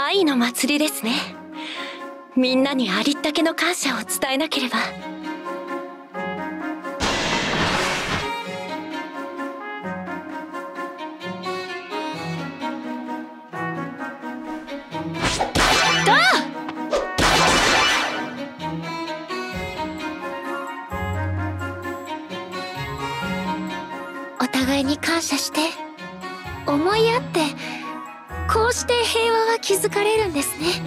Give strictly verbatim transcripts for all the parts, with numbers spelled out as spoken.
愛の祭りですね。みんなにありったけの感謝を伝えなければ。お互いに感謝して思い合って、こうして平和は築かれるんですね。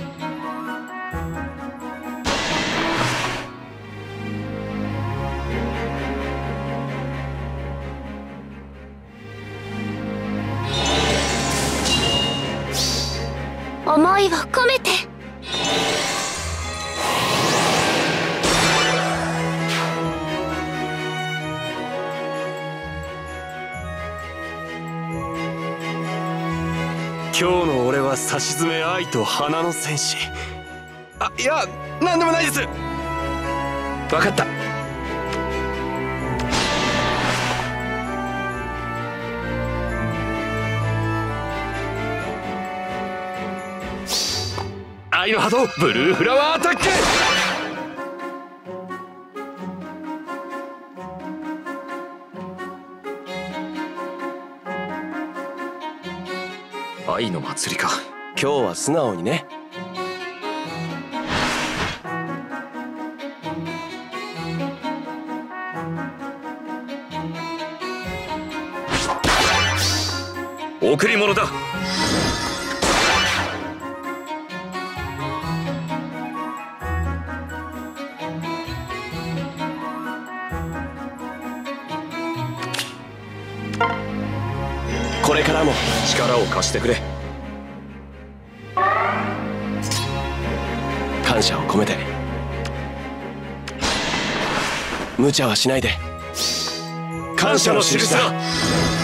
思いを込めて。 今日の俺はさしずめ愛と花の戦士。あ、いや、なんでもないです。分かった。愛の波動ブルーフラワーアタック。愛の祭りか。今日は素直にね。贈り物だ。これからも力を貸してくれ。感謝を込めて。無茶はしないで。感謝の印だ。